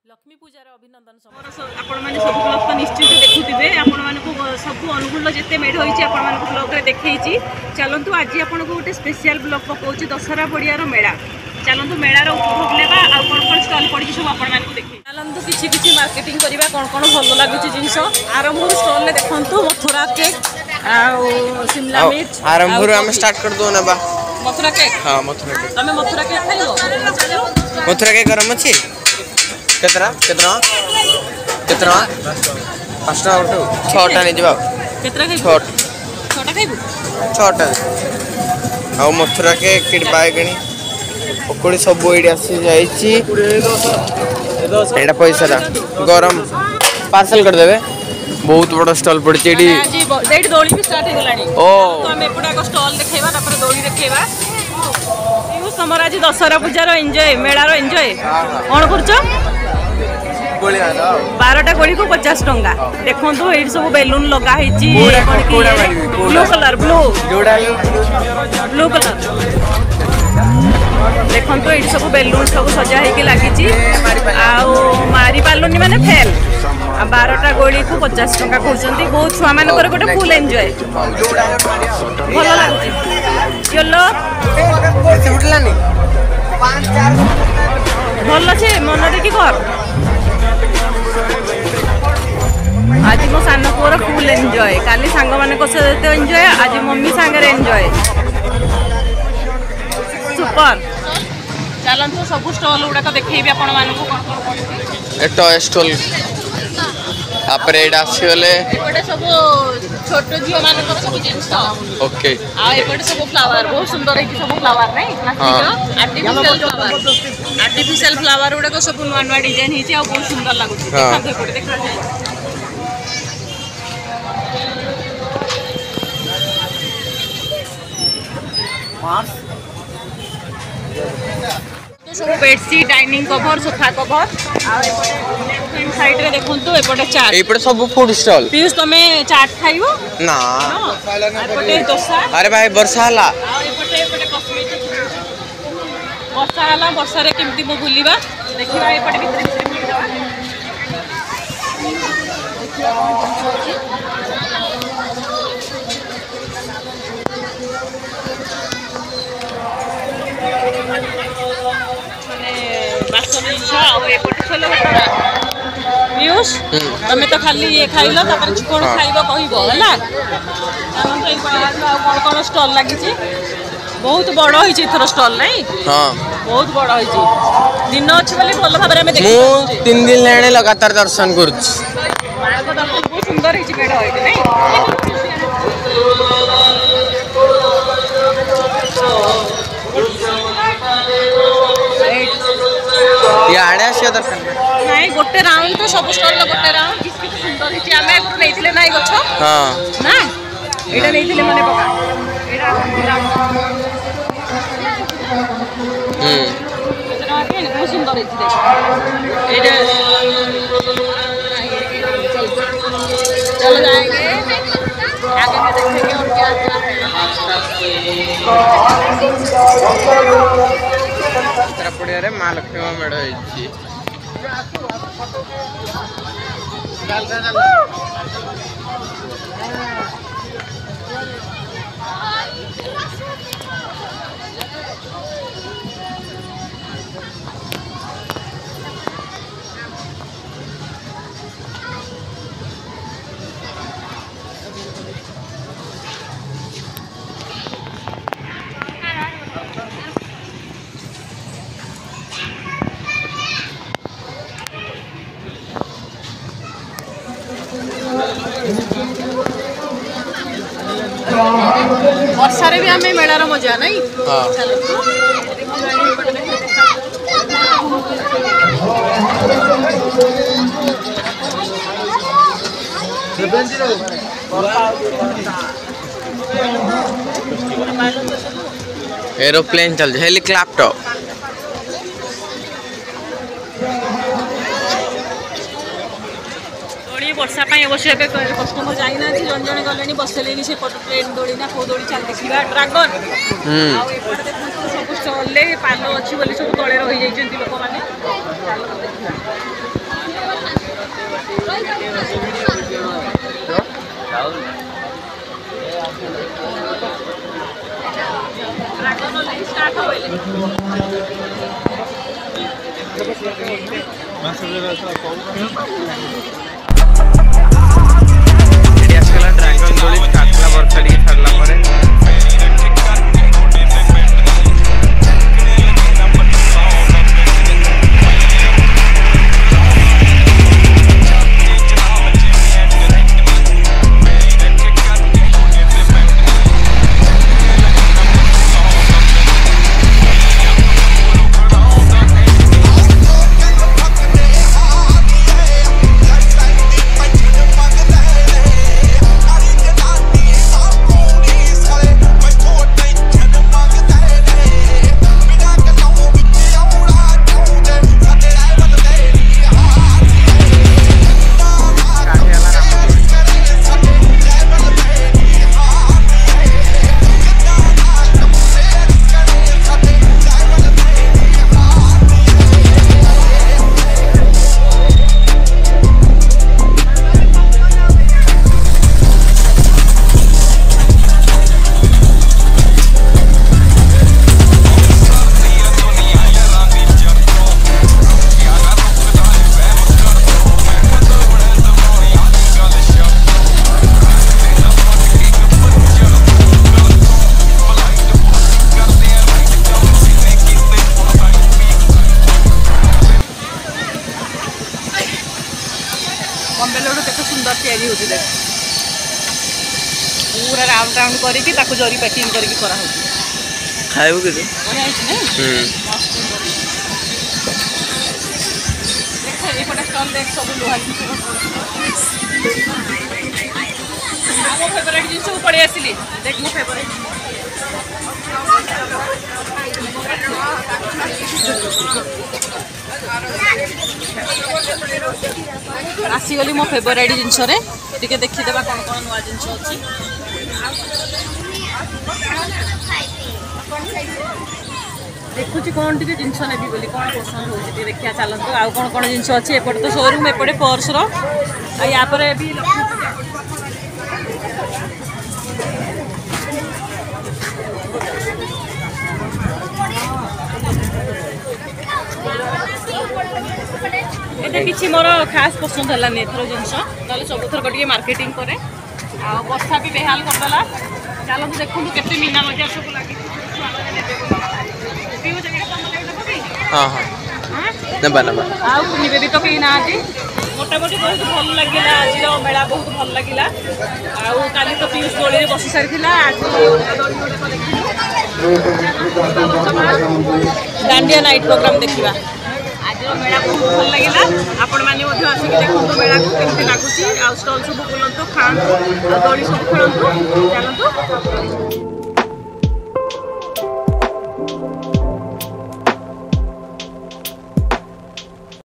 लक्ष्मी पूजार अभिनंदन आपण मैंने सब ब्लॉग तो निश्चित देखुवे आपण मानक सब अनुकूल जिते मेढ़ होती आपण मानक ब्लॉग रे देखी चलतु आज आपन को गोटे स्पेशल ब्लॉग पकाउछि दशहरा पड़ियार मेला चलतु मेलार उपभोग लेबा आ कोन कोन स्टॉल पड़ी सब आपण मानक देखि चलतु किछि किछि मार्केटिंग करबा कोन कोन भलो लागुछि जिंस आरंभ स्टॉल ले देखंतु मथुरा केक आ शिमला मिर्च आरंभ हम स्टार्ट कर दो ना बा मथुरा केक हां मथुरा केक तमे मथुरा केक खाइलो मथुरा केक गरम अछि केतरा केतरा केतरा पांचटा उठो छटा नै जबा केतरा खाइ छटा खाइबु छटा आ मथुरा केक किड बायगणी पकोड़ी सब एडी आसी जाईची एडा पैसा रा गरम पार्सल कर देबे बहुत बड़ा स्टॉल पड़ी एडी डेट दोली भी स्टार्ट हो गलानी ओ तो हम एपडा को स्टॉल देखेबा तापर दोली देखेबा यू समर आज दशहरा पूजार एंजॉय मेलार एंजॉय कोन करछो गोली आला 12टा गोली को 50 टंका देखंतु एडी सब बेलून लगा हिची ब्लू कलर ब्लू कलर देखंतु एडी सब बेलून सब सजा हेकी लागिची आउ मारी पालुनी माने फेल 12टा गोली को 50 टंका कहउचंती बहुत छुआ मानकर गोटे फुल एन्जॉय भलो लागुची चलो से उठलानी 5 4 भलो छे मन देखि कर आज मो सान पुअर फुल एन्जॉय काली सांग मानक सहित एन्जॉय आज मम्मी सांगरे एन्जॉय सुपर चलतु सब स्टॉल गुड़ाक देखी आपण मानक टॉय स्टॉल आपरे एडा आसीगले एपटे सब छोट झियो मानकर सब जिंस ओके आ एपटे सब फ्लावर बहुत सुंदर है सब फ्लावर नहीं आर्टिफिशियल फ्लावर गुड़ाक सब नुआ नुआ डिजाइन हिची आ बहुत सुंदर लागुची देखा एपटे देखा तो सब bedsheet dining cover sofa cover आ एपटे साइड रे देखंतु एपटे चाट एपटे सब फूड स्टॉल पीयूष तमे चाट खाइबो ना एपटे डोसा अरे भाई वर्षा हला आ एपटे कॉस्मेटिक वर्षा हला वर्षा रे केमती मो बुलिबा देखिबा एपटे भीतर मिलबा पीयूष तमें तो खाली ये खाइल कौन खाइब कह कौन कौन स्टॉल लगी बहुत बड़ होइछि एथर स्टॉल नहीं हां बहुत बड़ होइछि दिन अछि बोली भल भाबरे में देखि मु 3 दिन लेने लगातार दर्शन करूछ बहुत सुंदर होइछि मेढ होइछि नहीं याडे आसी दर्शन नहीं गोटे राउंड तो सब स्टॉल लो गोटे राउंड किस किस सुंदर हिची आमे एगु नेइथिले नाही गछ हां ना एटा नेइथिले मने पका एटा एटा के बहुत सुंदर हिची देख एटा चलो जाएंगे आगे में देखेंगे और क्या क्या है पड़िया रे मां लक्ष्मी मेढ़ होइछि वर्षा रे भी हमें मेलार मजा नहीं हां एरोप्लेन चल हेलीकॉप्टर वर्षा अवश्य कस्टमर जाइना जन जन गले बसले से ट्रेन दोड़ी ना कौ दोड़ी चल देखा ड्रागन सब स्टल पाल अच्छी सब तले रही जाइए लोक मैंने आजकल ड्रैगन दोली स्टार्ट होला वर्षा टी छाड़ला परे पूरा राउंड राउंड करके ताको जरी पैकिंग करके करा होची खाइबो के बढ़िया है ना देख ए पटा स्टॉल देख सब लोहा की मो फेवरेट जिंस सब पड़े आसिली देख मो फेवरेट आसीगली मो फेवरेट जिनस टे देखीदेवा कौन कौन नुआ जिनस अच्छी देखुची कौन टे जिनस नेबी बोली कौन पसंद हो देखिया चलते आउ कौन कौन जिनस अच्छी एपटे तो शोरूम एपटे पर्स या भी ये किसी मोर खास पसंद है एथर जिनस ना सब थर टे मार्केटिंग करे बस्ता भी बेहाल करदेला चलते देखूँ के मीना बजार सब लगे भी तो कहीं ना मोटामोटी बहुत भल लगे आज मेला बहुत भल लगे काली तो पीयूष दोली बसी सारी आज डांडिया नाइट प्रोग्राम देखा आज मेला बहुत भल लगे आपण मैंने आसिक देखो मेला को केमती लगुच आ स्टल सब बुलतु खातु दोली सब खेलतु चलतु